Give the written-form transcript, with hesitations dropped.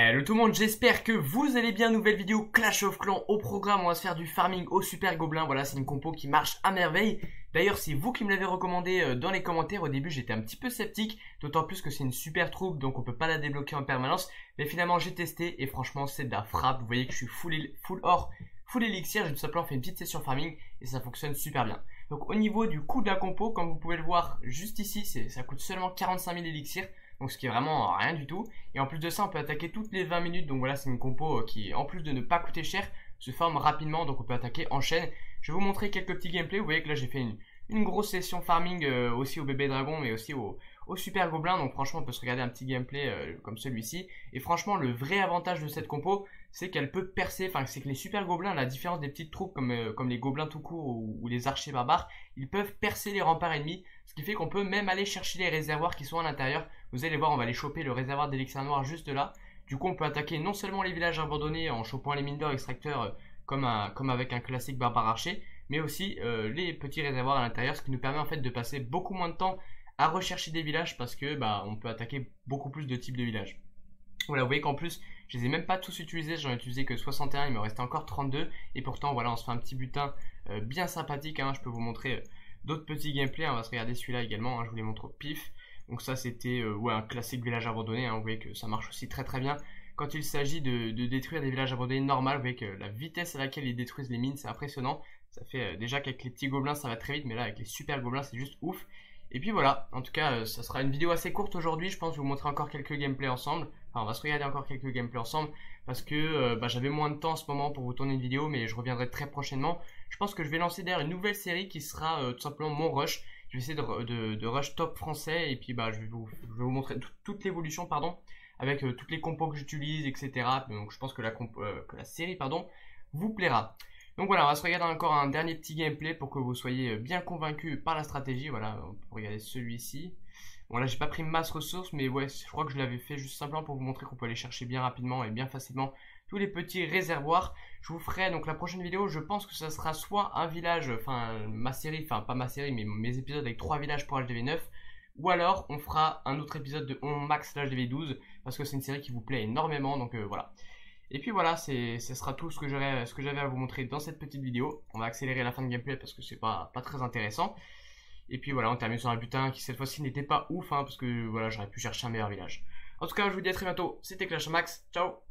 Hello tout le monde, j'espère que vous allez bien. Nouvelle vidéo Clash of Clans. Au programme, on va se faire du farming au super gobelin. Voilà, c'est une compo qui marche à merveille. D'ailleurs, c'est vous qui me l'avez recommandé dans les commentaires. Au début, j'étais un petit peu sceptique, d'autant plus que c'est une super troupe, donc on peut pas la débloquer en permanence. Mais finalement, j'ai testé et franchement, c'est de la frappe. Vous voyez que je suis full or, full élixir. J'ai tout simplement fait une petite session farming et ça fonctionne super bien. Donc au niveau du coût de la compo, comme vous pouvez le voir juste ici, ça coûte seulement 45 000 élixirs. Donc ce qui est vraiment rien du tout. Et en plus de ça, on peut attaquer toutes les 20 minutes. Donc voilà, c'est une compo qui, en plus de ne pas coûter cher, se forme rapidement. Donc on peut attaquer en chaîne. Je vais vous montrer quelques petits gameplays. Vous voyez que là, j'ai fait une grosse session farming aussi au bébé dragon, mais aussi au super gobelin. Donc franchement, on peut se regarder un petit gameplay comme celui-ci. Et franchement, le vrai avantage de cette compo, c'est qu'elle peut percer. Enfin, c'est que les super gobelins, à la différence des petites troupes comme les gobelins tout court ou les archers barbares, ils peuvent percer les remparts ennemis. Ce qui fait qu'on peut même aller chercher les réservoirs qui sont à l'intérieur. Vous allez voir, on va aller choper le réservoir d'élixir noir juste là. Du coup, on peut attaquer non seulement les villages abandonnés en chopant les mines d'or extracteurs comme avec un classique barbare archer, mais aussi les petits réservoirs à l'intérieur, ce qui nous permet en fait de passer beaucoup moins de temps à rechercher des villages parce que on peut attaquer beaucoup plus de types de villages. Voilà, vous voyez qu'en plus, je les ai même pas tous utilisés, j'en ai utilisé que 61, il me restait encore 32, et pourtant voilà, on se fait un petit butin bien sympathique, hein. Je peux vous montrer d'autres petits gameplays, on va se regarder celui-là également, hein. Je vous les montre au pif. Donc ça c'était un classique village abandonné, hein. Vous voyez que ça marche aussi très bien. Quand il s'agit de détruire des villages abandonnés normaux, vous voyez que la vitesse à laquelle ils détruisent les mines, c'est impressionnant. Ça fait déjà qu'avec les petits gobelins ça va très vite, mais là avec les super gobelins c'est juste ouf. Et puis voilà, en tout cas ça sera une vidéo assez courte aujourd'hui, je pense vous montrer encore quelques gameplays ensemble. Enfin on va se regarder encore quelques gameplays ensemble, parce que j'avais moins de temps en ce moment pour vous tourner une vidéo, mais je reviendrai très prochainement. Je pense que je vais lancer d'ailleurs une nouvelle série qui sera tout simplement mon rush. Je vais essayer de rush top français, et puis je vais vous montrer toute l'évolution, pardon, avec toutes les compos que j'utilise, etc. Donc je pense que la série vous plaira. Donc voilà, on va se regarder encore un dernier petit gameplay pour que vous soyez bien convaincus par la stratégie. Voilà, on peut regarder celui-ci. Bon là j'ai pas pris masse ressources, mais ouais, je crois que je l'avais fait juste simplement pour vous montrer qu'on peut aller chercher bien rapidement et bien facilement tous les petits réservoirs. Je vous ferai donc la prochaine vidéo, je pense que ça sera soit un village, enfin ma série, enfin pas ma série mais mes épisodes avec 3 villages pour HDV9, ou alors on fera un autre épisode de On Max HDV12 parce que c'est une série qui vous plaît énormément, donc voilà. Et puis voilà, ce sera tout ce que j'avais à vous montrer dans cette petite vidéo. On va accélérer la fin de gameplay parce que c'est pas très intéressant. Et puis voilà, on termine sur un butin qui cette fois-ci n'était pas ouf, hein, parce que voilà, j'aurais pu chercher un meilleur village. En tout cas, je vous dis à très bientôt. C'était Clash Max. Ciao!